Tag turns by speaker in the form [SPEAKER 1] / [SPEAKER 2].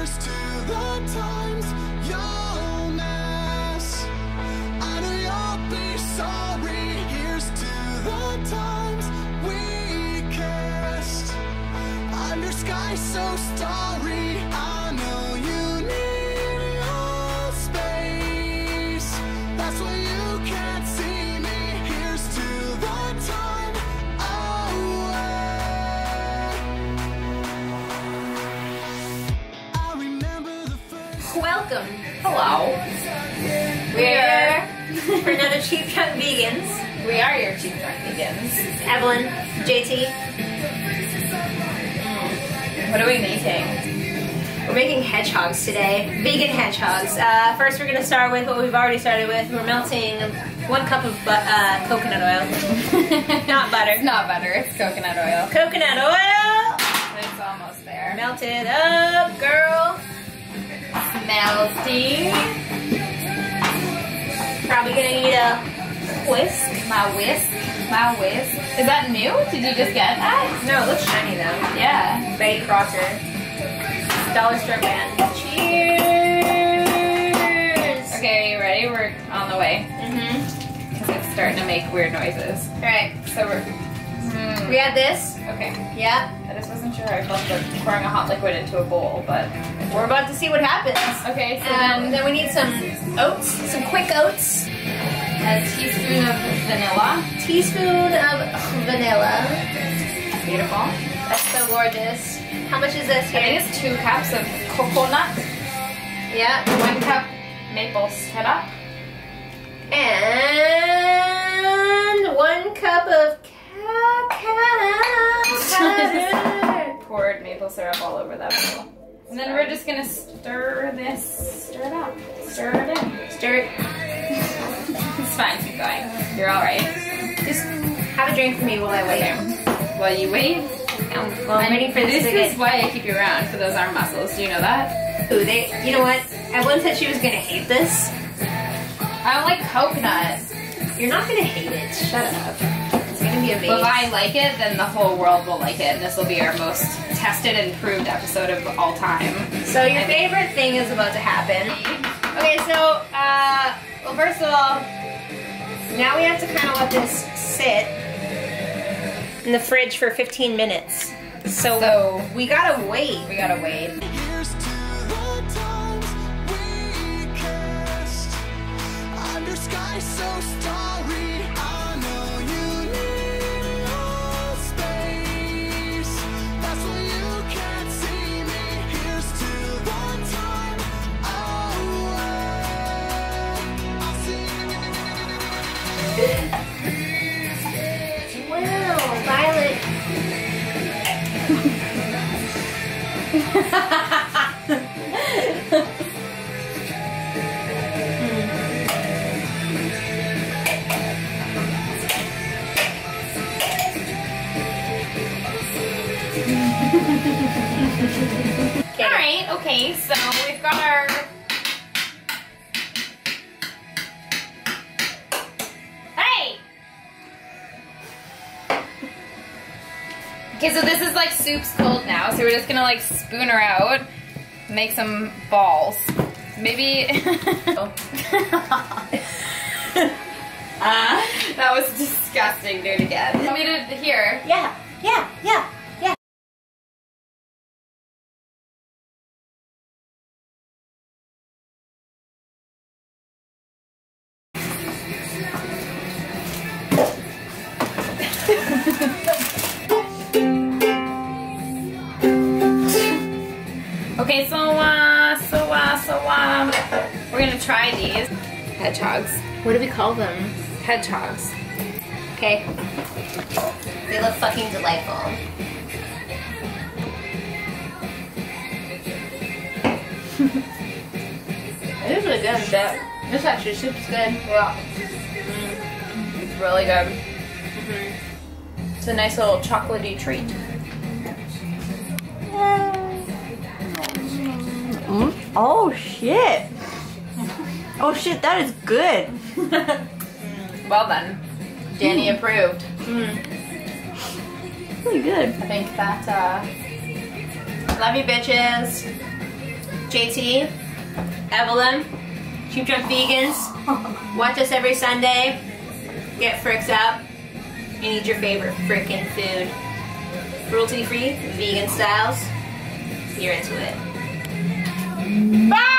[SPEAKER 1] Here's to the times you'll miss. I know you'll be sorry. Here's to the times we kissed under skies so starry. I know you need your space. That's why you can't see me. Here's to the time away. I remember the first.
[SPEAKER 2] Welcome.
[SPEAKER 3] Hello.
[SPEAKER 2] We're for another Cheap Drunk Vegans.
[SPEAKER 3] We are your cheap drunk vegans.
[SPEAKER 2] Evelyn, JT.
[SPEAKER 3] What are we making?
[SPEAKER 2] We're making hedgehogs today. Vegan hedgehogs. First we're going to start with what we've already started with. We're melting 1 cup of coconut oil. Not butter.
[SPEAKER 3] It's not butter, it's coconut oil.
[SPEAKER 2] Coconut oil!
[SPEAKER 3] It's almost there.
[SPEAKER 2] Melt it up, girl.
[SPEAKER 3] Melty.
[SPEAKER 2] Probably going to need a whisk.
[SPEAKER 3] My whisk. My whisk. Is that new? Did you just get that?
[SPEAKER 2] No, it looks shiny though.
[SPEAKER 3] Yeah.
[SPEAKER 2] Betty Crocker. Dollar store brand. Cheers!
[SPEAKER 3] Okay, are you ready? We're on the way.
[SPEAKER 2] Mm-hmm.
[SPEAKER 3] Because it's starting to make weird noises.
[SPEAKER 2] Alright,
[SPEAKER 3] So we're...
[SPEAKER 2] we got this.
[SPEAKER 3] Okay.
[SPEAKER 2] Yeah.
[SPEAKER 3] I just wasn't sure how I felt about pouring a hot liquid into a bowl, but...
[SPEAKER 2] We're about to see what happens.
[SPEAKER 3] Okay, so
[SPEAKER 2] Then we need some oats, some quick oats.
[SPEAKER 3] a teaspoon of vanilla.
[SPEAKER 2] Teaspoon of vanilla.
[SPEAKER 3] Beautiful.
[SPEAKER 2] That's so gorgeous. How much is this
[SPEAKER 3] I
[SPEAKER 2] here?
[SPEAKER 3] think it's 2 cups of coconut,
[SPEAKER 2] Yeah.
[SPEAKER 3] 1 cup maple syrup,
[SPEAKER 2] And 1 cup of cacao powder.
[SPEAKER 3] poured maple syrup all over that bowl. And then we're just gonna stir it up, stir it in.
[SPEAKER 2] Stir it.
[SPEAKER 3] It's fine, keep going. You're all right.
[SPEAKER 2] Just have a drink for me while I wait.
[SPEAKER 3] While you wait,
[SPEAKER 2] I'm waiting for this to
[SPEAKER 3] is
[SPEAKER 2] get...
[SPEAKER 3] why I keep you around, for those arm muscles. Do you know that?
[SPEAKER 2] Ooh, you know what? Evelyn said she was gonna hate this.
[SPEAKER 3] I don't like coconut.
[SPEAKER 2] You're not gonna hate it. Shut up. It's gonna be amazing.
[SPEAKER 3] But if I like it, then the whole world will like it, and this will be our most tested and proved episode of all time.
[SPEAKER 2] So your favorite thing is about to happen. Okay, so, well, first of all, now we have to kind of let this sit in the fridge for 15 minutes. So we gotta wait.
[SPEAKER 3] We gotta wait.
[SPEAKER 1] Here's to the times we kissed under skies so starry. I know you need your space. That's why you can't see me. Here's to the time away. I'll see
[SPEAKER 2] Wow, Violet.
[SPEAKER 3] Alright, okay, so we've got our... Hey! Okay, so this is like soup's cold now, so we're just gonna like spoon her out, make some balls. Maybe... that was disgusting, do it again. Want me to, here?
[SPEAKER 2] Yeah.
[SPEAKER 3] Okay, so we're gonna try these hedgehogs.
[SPEAKER 2] What do we call them?
[SPEAKER 3] Hedgehogs.
[SPEAKER 2] Okay. They look fucking delightful. It is really good. This actually soup's good.
[SPEAKER 3] Yeah. It's really good. It's a nice little chocolatey treat.
[SPEAKER 2] Oh shit! Oh shit, that is good.
[SPEAKER 3] Well then, Danny approved.
[SPEAKER 2] Really good.
[SPEAKER 3] I think that, love you bitches.
[SPEAKER 2] JT, Evelyn, Cheap Drunk Vegans. Watch us every Sunday. Get fricks up and eat your favorite frickin' food. Cruelty free, vegan styles. You're into it. Bye!